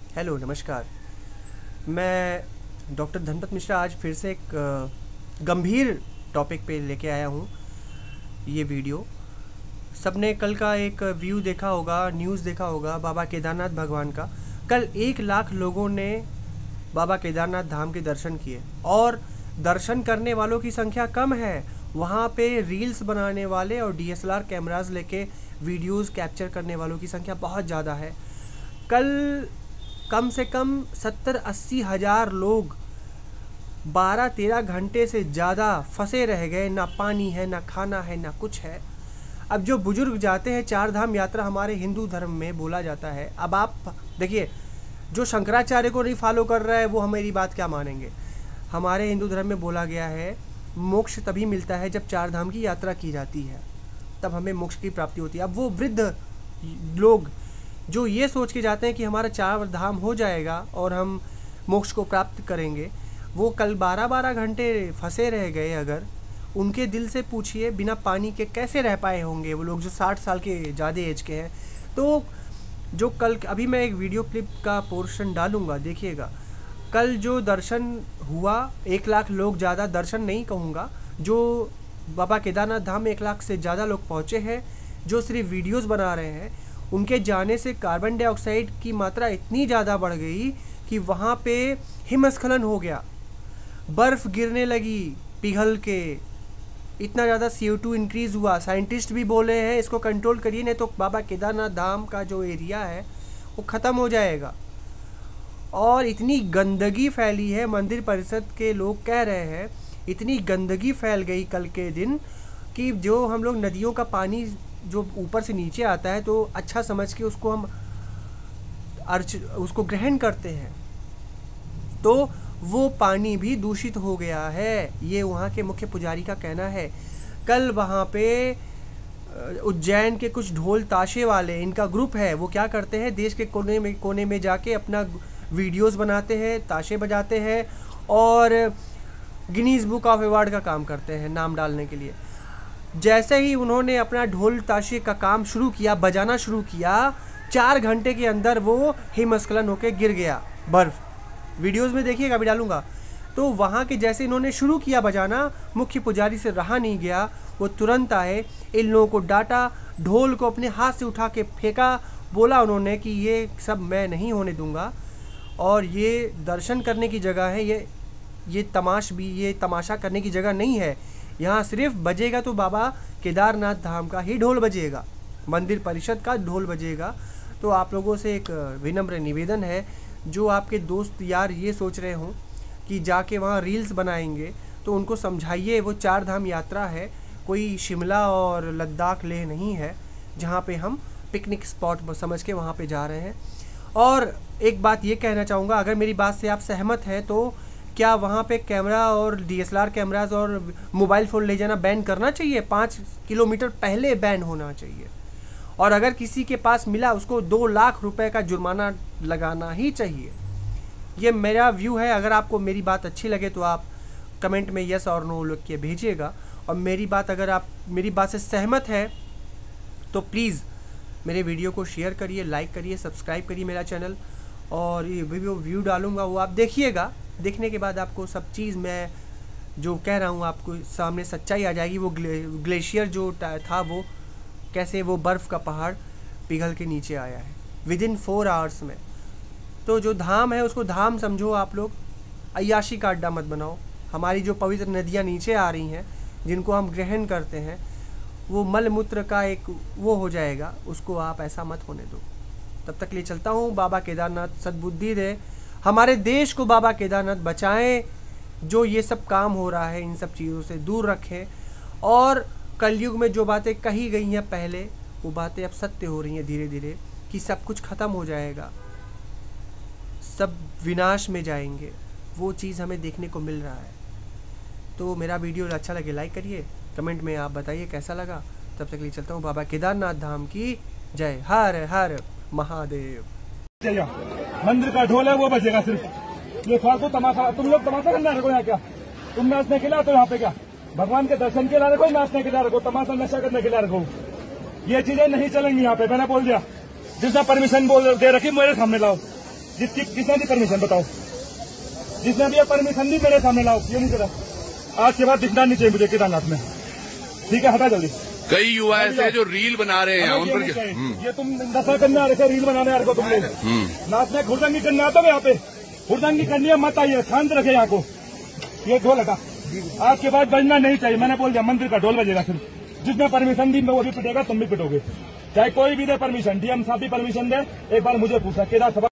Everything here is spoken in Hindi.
हेलो नमस्कार। मैं डॉक्टर धनपत मिश्रा आज फिर से एक गंभीर टॉपिक पे लेके आया हूँ। ये वीडियो सबने कल का एक व्यू देखा होगा, न्यूज़ देखा होगा बाबा केदारनाथ भगवान का। कल 1 लाख लोगों ने बाबा केदारनाथ धाम के दर्शन किए और दर्शन करने वालों की संख्या कम है। वहाँ पे रील्स बनाने वाले और DSLR कैमरास लेके वीडियोस कैप्चर करने वालों की संख्या बहुत ज़्यादा है। कल कम से कम 70-80 हज़ार लोग 12-13 घंटे से ज़्यादा फंसे रह गए। ना पानी है, ना खाना है, ना कुछ है। अब जो बुजुर्ग जाते हैं, 4 धाम यात्रा हमारे हिंदू धर्म में बोला जाता है। अब आप देखिए, जो शंकराचार्य को नहीं फॉलो कर रहा है वो हमारी बात क्या मानेंगे। हमारे हिंदू धर्म में बोला गया है मोक्ष तभी मिलता है जब 4 धाम की यात्रा की जाती है, तब हमें मोक्ष की प्राप्ति होती है। अब वो वृद्ध लोग जो ये सोच के जाते हैं कि हमारा 4 धाम हो जाएगा और हम मोक्ष को प्राप्त करेंगे, वो कल 12-12 घंटे फंसे रह गए। अगर उनके दिल से पूछिए बिना पानी के कैसे रह पाए होंगे वो लोग जो 60 साल के ज़्यादा एज के हैं। तो जो कल अभी मैं एक वीडियो क्लिप का पोर्शन डालूंगा, देखिएगा। कल जो दर्शन हुआ, 1 लाख लोग, ज़्यादा दर्शन नहीं कहूँगा, जो बाबा केदारनाथ धाम में 1 लाख से ज़्यादा लोग पहुँचे हैं जो सिर्फ वीडियोस बना रहे हैं। उनके जाने से कार्बन डाइऑक्साइड की मात्रा इतनी ज़्यादा बढ़ गई कि वहाँ पे हिमस्खलन हो गया, बर्फ़ गिरने लगी पिघल के, इतना ज़्यादा CO2 इंक्रीज़ हुआ। साइंटिस्ट भी बोले हैं इसको कंट्रोल करिए, नहीं तो बाबा केदारनाथ धाम का जो एरिया है वो ख़त्म हो जाएगा। और इतनी गंदगी फैली है, मंदिर परिषद के लोग कह रहे हैं इतनी गंदगी फैल गई कल के दिन कि जो हम लोग नदियों का पानी जो ऊपर से नीचे आता है तो अच्छा समझ के उसको हम उसको ग्रहण करते हैं, तो वो पानी भी दूषित हो गया है। ये वहाँ के मुख्य पुजारी का कहना है। कल वहाँ पे उज्जैन के कुछ ढोल ताशे वाले, इनका ग्रुप है, वो क्या करते हैं, देश के कोने में जाके अपना वीडियोस बनाते हैं, ताशे बजाते हैं और गिनीज बुक ऑफ अवार्ड का काम करते हैं नाम डालने के लिए। जैसे ही उन्होंने अपना ढोल ताशे का काम शुरू किया, बजाना शुरू किया, 4 घंटे के अंदर वो हिमस्खलन होकर गिर गया बर्फ़। वीडियोस में देखिएगा, अभी डालूंगा। तो वहाँ के जैसे इन्होंने शुरू किया बजाना, मुख्य पुजारी से रहा नहीं गया, वो तुरंत आए, इन लोगों को डांटा, ढोल को अपने हाथ से उठा के फेंका। बोला उन्होंने कि ये सब मैं नहीं होने दूंगा और ये दर्शन करने की जगह है, ये तमाशा करने की जगह नहीं है। यहाँ सिर्फ बजेगा तो बाबा केदारनाथ धाम का ही ढोल बजेगा, मंदिर परिषद का ढोल बजेगा। तो आप लोगों से एक विनम्र निवेदन है, जो आपके दोस्त यार ये सोच रहे हों कि जाके वहाँ रील्स बनाएंगे, तो उनको समझाइए वो 4 धाम यात्रा है, कोई शिमला और लद्दाख लेह नहीं है जहाँ पे हम पिकनिक स्पॉट समझ के वहाँ पे जा रहे हैं। और एक बात ये कहना चाहूँगा, अगर मेरी बात से आप सहमत हैं तो क्या वहाँ पे कैमरा और DSLR कैमराज और मोबाइल फ़ोन ले जाना बैन करना चाहिए? 5 किलोमीटर पहले बैन होना चाहिए। और अगर किसी के पास मिला उसको 2 लाख रुपए का जुर्माना लगाना ही चाहिए। ये मेरा व्यू है। अगर आपको मेरी बात अच्छी लगे तो आप कमेंट में यस और नो लिख के भेजिएगा। और अगर आप मेरी बात से सहमत है तो प्लीज़ मेरे वीडियो को शेयर करिए, लाइक करिए, सब्सक्राइब करिए मेरा चैनल। और ये व्यू डालूँगा वो आप देखिएगा। देखने के बाद आपको सब चीज़ मैं जो कह रहा हूँ आपको सामने सच्चाई आ जाएगी। वो ग्लेशियर जो था वो कैसे वो बर्फ़ का पहाड़ पिघल के नीचे आया है विदिन 4 आवर्स में। तो जो धाम है उसको धाम समझो आप लोग, अय्याशी का अड्डा मत बनाओ। हमारी जो पवित्र नदियाँ नीचे आ रही हैं जिनको हम ग्रहण करते हैं, वो मल मूत्र का एक वो हो जाएगा, उसको आप ऐसा मत होने दो। तब तक ले चलता हूँ। बाबा केदारनाथ सद्बुद्धि दे, हमारे देश को बाबा केदारनाथ बचाएं। जो ये सब काम हो रहा है इन सब चीज़ों से दूर रखें। और कलयुग में जो बातें कही गई हैं पहले, वो बातें अब सत्य हो रही हैं धीरे धीरे, कि सब कुछ ख़त्म हो जाएगा, सब विनाश में जाएंगे। वो चीज़ हमें देखने को मिल रहा है। तो मेरा वीडियो अच्छा लगे लाइक करिए, कमेंट में आप बताइए कैसा लगा। तब तक ले चलता हूँ। बाबा केदारनाथ धाम की जय। हर हर महादेव। मंदिर का ढोल है वो बजेगा सिर्फ। ये फालतू तमाशा, तुम लोग तमाशा करना रखो यहाँ क्या? तुम नाचने के लिए आते हो यहाँ पे क्या? भगवान के दर्शन के लिए रखो, नाचने के लिए रखो, तमाशा नशा करने के लिए रखो। ये चीजें नहीं चलेंगी यहाँ पे, मैंने बोल दिया। जिसने परमिशन बोल दे रखी मेरे सामने लाओ। किसने दी परमिशन बताओ? जिसने भी परमिशन दी मेरे सामने लाओ। ये नहीं करा, आज के बाद दिखना नहीं चाहिए मुझे केदारनाथ में। ठीक है, हटा जल्दी। कई युवा ऐसे जो रील बना रहे हैं, उन पर ये तुम नशा करने आ रहे थे, रील बनाने आ रहे हो तुम लोग। नाचने हुड़दंगी करने आता हो यहाँ पे, हुड़दंगी करनी है मत आइए, शांत रखे यहाँ को। ये ढोल हटा, आज के बाद बजना नहीं चाहिए। मैंने बोल दिया मंदिर का ढोल बजेगा सिर्फ। जिसने परमिशन दी वो भी पिटेगा, तुम भी पिटोगे, चाहे कोई भी दे परमिशन। डीएम साहब भी परमिशन दे। एक बार मुझे पूछा केदार सभा